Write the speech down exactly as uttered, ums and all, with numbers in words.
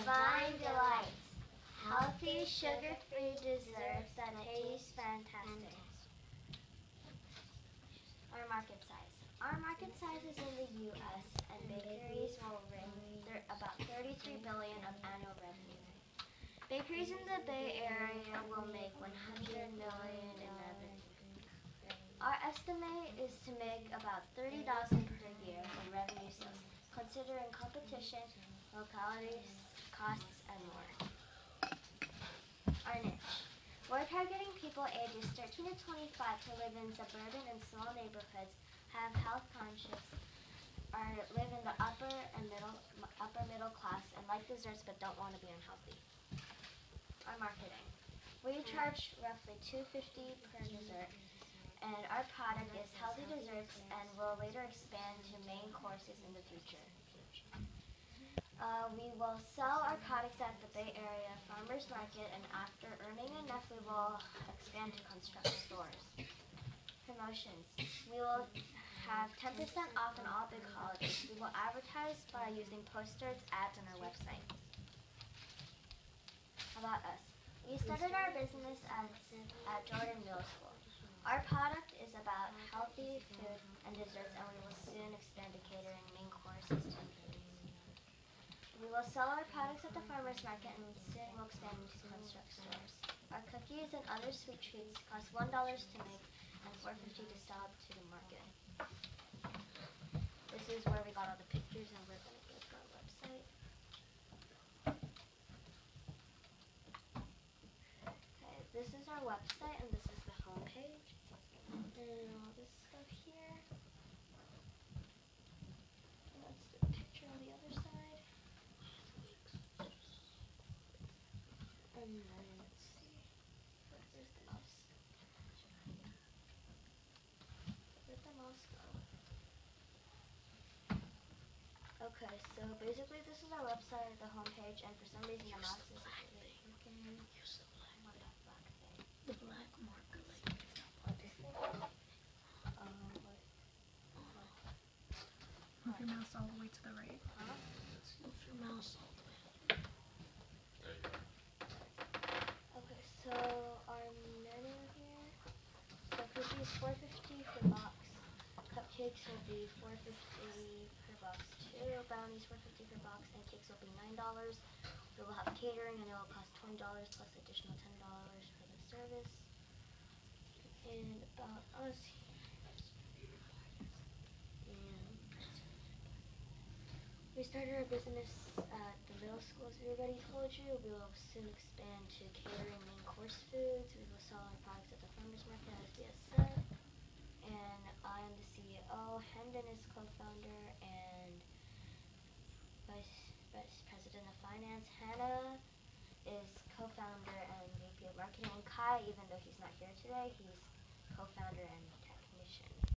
Divine Delights. Healthy, sugar-free desserts that taste fantastic. Our market size. Our market size is in the U S and bakeries will range about thirty-three billion dollars of annual revenue. Bakeries in the Bay Area will make one hundred million dollars in revenue. Our estimate is to make about thirty thousand dollars per year in revenue sales, considering competition, localities, costs, and more. Our niche. We're targeting people ages thirteen to twenty-five to live in suburban and small neighborhoods, have health conscious, or live in the upper and middle upper middle class and like desserts but don't want to be unhealthy. Our marketing. We charge roughly two dollars and fifty cents per dessert, and our product is healthy desserts and will later expand to main courses in the future. Uh, we will sell our products at the Bay Area Farmers Market, and after earning enough, we will expand to construct stores. Promotions. We will have ten percent off on all big holidays. We will advertise by using posters, ads, on our website. About us. We started our business at, at Jordan Middle School. Our product is about healthy food and desserts, and we will soon expand to catering, main courses, to We will sell our products at the farmers market, and soon we'll expand into construct stores. Our cookies and other sweet treats cost one dollar to make and four dollars and fifty cents to sell to the market. This is where we got all the pictures, and we're going to go to our website. Okay, this is our website, and this is the home page. And all this stuff here. And that's the picture on the other side. And then, let's see, where's the mouse? Where'd the mouse go? Okay, so basically this is our website, the home page, and for some reason the mouse is not really working. Use the black. What that black thing? The black marker, like, What, this thing? Um, what? What? Move your mouse all the way to the right. Huh? move your mouse all the way. There you go. Okay, so our menu here. So cookies four dollars and fifty cents per box. Cupcakes will be four dollars and fifty cents per box too. Brownies four dollars and fifty cents per box, and cakes will be nine dollars. We will have catering, and it will cost twenty dollars plus additional ten dollars for the service. And about us here. And we started our business at the middle school, as we already told you. We will soon expand to catering, main course foods. We will sell our products at the farmers market, as we have said. And I am the C E O. Hendon is co-founder and vice, vice president of finance. Hannah is co-founder and V P of marketing. And Kai, even though he's not here today, he's co-founder and technician.